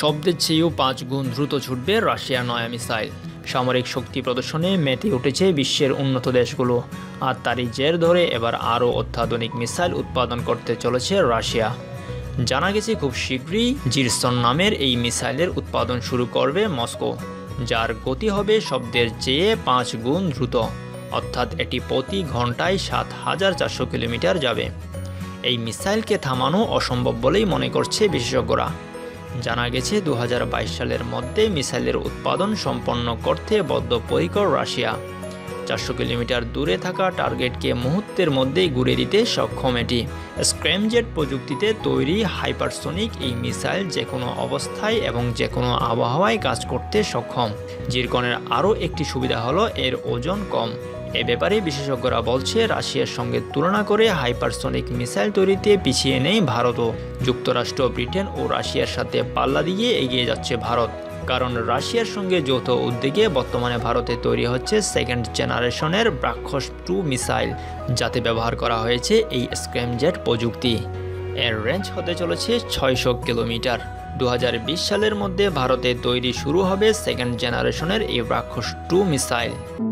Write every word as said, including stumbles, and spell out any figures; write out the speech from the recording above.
শব্দের চেয়েও পাঁচ গুণ দ্রুত ছুটবে রাশিয়ার নয়া মিসাইল। সামরিক শক্তি প্রদর্শনে মেতে উঠেছে বিশ্বের উন্নত দেশগুলো, আর তারই জের ধরে এবার আরও অত্যাধুনিক মিসাইল উৎপাদন করতে চলেছে রাশিয়া। জানা গেছে খুব শীঘ্রই জিরসন নামের এই মিসাইলের উৎপাদন শুরু করবে মস্কো, যার গতি হবে শব্দের চেয়ে পাঁচ গুণ দ্রুত, অর্থাৎ এটি প্রতি ঘন্টায় সাত হাজার চারশো কিলোমিটার যাবে। এই মিসাইলকে থামানো অসম্ভব বলেই মনে করছে বিশেষজ্ঞরা। জানা গেছে দু হাজার বাইশ সালের মধ্যে মিসাইলের উৎপাদন সম্পন্ন করতে বদ্ধপরিকর রাশিয়া। চারশো কিলোমিটার দূরে থাকা টার্গেটকে মুহূর্তের মধ্যেই ঘুরে দিতে সক্ষম এটি। স্ক্র্যামজেট প্রযুক্তিতে তৈরি হাইপারসোনিক এই মিসাইল যে কোনো অবস্থায় এবং যে কোনো আবহাওয়ায় কাজ করতে সক্ষম। জিরকনের আরও একটি সুবিধা হলো এর ওজন কম। এ ব্যাপারে বিশেষজ্ঞরা বলছে, রাশিয়ার সঙ্গে তুলনা করে হাইপারসোনিক মিসাইল তৈরিতে পিছিয়ে নেই ভারতও। যুক্তরাষ্ট্র, ব্রিটেন ও রাশিয়ার সাথে পাল্লা দিয়ে এগিয়ে যাচ্ছে ভারত, কারণ রাশিয়ার সঙ্গে যৌথ উদ্যোগে বর্তমানে ভারতে তৈরি হচ্ছে সেকেন্ড জেনারেশনের ব্রাক্ষস টু মিসাইল, যাতে ব্যবহার করা হয়েছে এই স্ক্র্যামজেট প্রযুক্তি। এর রেঞ্জ হতে চলেছে ছয়শো কিলোমিটার। দু হাজার বিশ সালের মধ্যে ভারতে তৈরি শুরু হবে সেকেন্ড জেনারেশনের এই ব্রাক্ষস টু মিসাইল।